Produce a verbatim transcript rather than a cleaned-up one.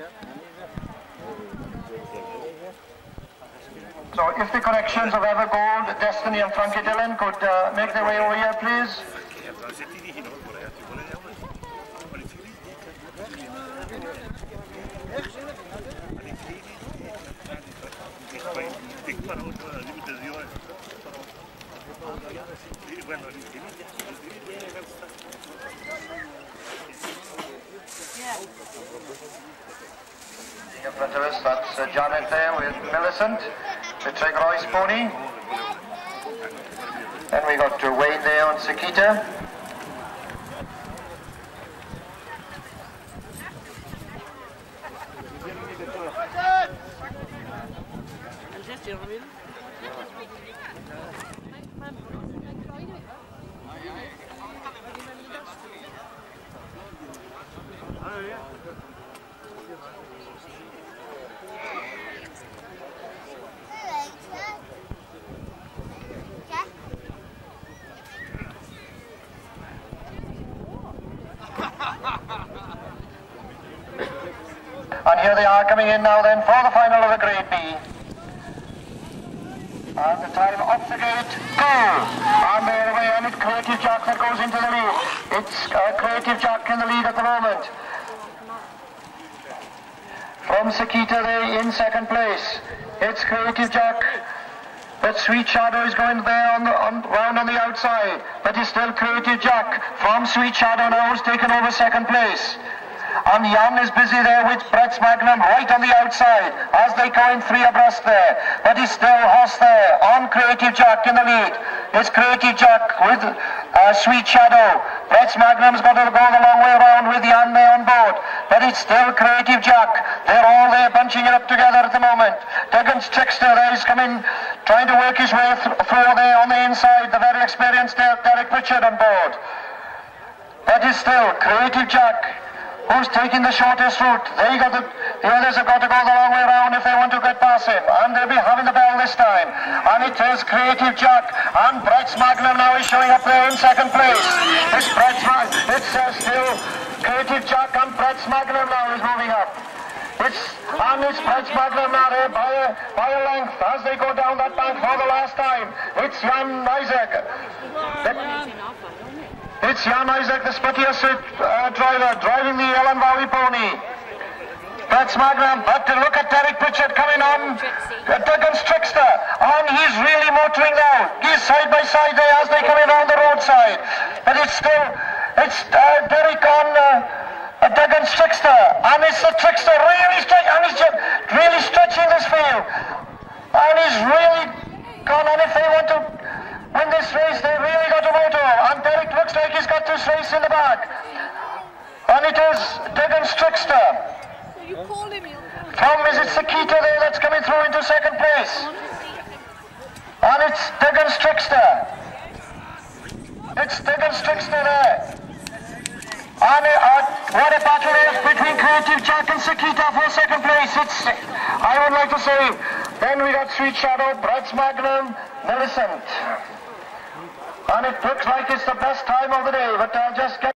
So if the connections of Evergold, Destiny and Frankie Dillon could uh, make their way over here, please. In front of us, that's uh, Janet there with Millicent, the Tregroyce pony. Then we got to Wayne there on Sakita. And here they are coming in now then for the final of the Grade B. And the time off the gate, go! And they're away, and it's Creative Jack that goes into the lead. It's uh, Creative Jack in the lead at the moment. From Sakita they in second place. It's Creative Jack. But Sweet Shadow is going there on the, on, round on the outside. But it's still Creative Jack. From Sweet Shadow now has taken over second place. And Jan is busy there with Brett's Magnum right on the outside as they go in three abreast there. But he's still Hoss there on Creative Jack in the lead. It's Creative Jack with uh, Sweet Shadow. Brett's Magnum's got to go the long way around with Jan there on board. But it's still Creative Jack. They're all there bunching it up together at the moment. Duggan's Trickster there is coming, trying to work his way th through there on the inside. The very experienced Derek Pritchard on board. But it's still Creative Jack who's taking the shortest route. They got the, the others have got to go the long way around if they want to get past him. And they'll be having the bell this time. And it is Creative Jack. And Brett's Magnum now is showing up there in second place. It's Brett's Magnum. It's uh, still Creative Jack and Brett's Magnum now is moving up. It's, and it's Brett's Magnum now there by a, by a length as they go down that bank for the last time. It's Jan Isaac. The, It's Jan Isaac, the Spittius uh, driver, driving the Ellen Valley pony. Brett's Magnum, but to look at Derek Pritchard coming on, uh, Duggan's Trickster, and he's really motoring now. He's side by side there as they come in on the roadside. But it's still, it's uh, Derek on uh, uh, Duggan's Trickster, and it's the Trickster really, stretch, and he's just really stretching this field. And he's really gone on if they want to win this race, they really got a motor. And Derek looks like he's got this race in the bag. And it is Duggan's Trickster. So you call him, he'll come. From is it Sakita there that's coming through into second place. And it's Duggan's Trickster. It's Duggan's Trickster there. And uh, what a battle is between Creative Jack and Sakita for second place. It's, I would like to say, then we got Sweet Shadow, Brett's Magnum, Millicent. And it looks like it's the best time of the day, but I'll just get